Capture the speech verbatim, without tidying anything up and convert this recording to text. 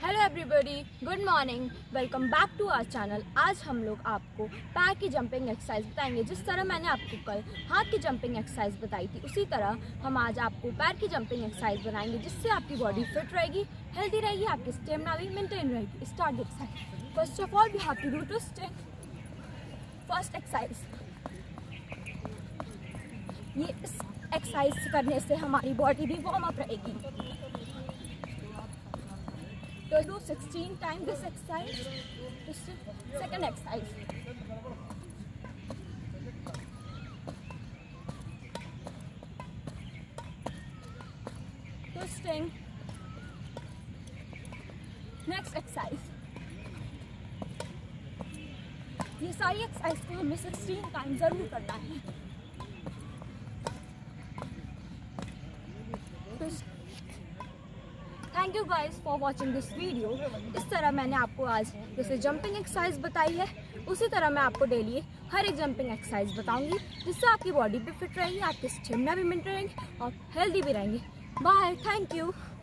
Hello everybody, good morning, welcome back to our channel. आज हम लोग आपको पैर की जंपिंग एक्सरसाइज बताएंगे। जिस तरह मैंने आपको कल हाथ की जंपिंग एक्सरसाइज बताई थी, उसी तरह हम आज आपको पैर की जंपिंग एक्सरसाइज बनाएंगे, जिससे आपकी बॉडी फिट रहेगी, हेल्दी रहेगी, आपकी स्टेमिना भी मेंटेन रहेगी। Start the exercise. First of all we have to do to stay. First exercise, ये एक्सरसाइज करने से हमारी बॉडी भी वार्म अप रहेगी। So do sixteen times this exercise. This second exercise. Twisting. Next exercise. ये सारी exercise को हमें sixteen टाइम जरूर करना है। Thank you guys for watching this video. इस तरह मैंने आपको आज जैसे जंपिंग एक्सरसाइज बताई है, उसी तरह मैं आपको डेली हर एक जंपिंग एक्सरसाइज बताऊंगी, जिससे आपकी बॉडी भी फिट रहेगी, आपकी स्टेमिना भी मेंटेन रहेंगी और हेल्दी भी रहेंगे। Bye, thank you.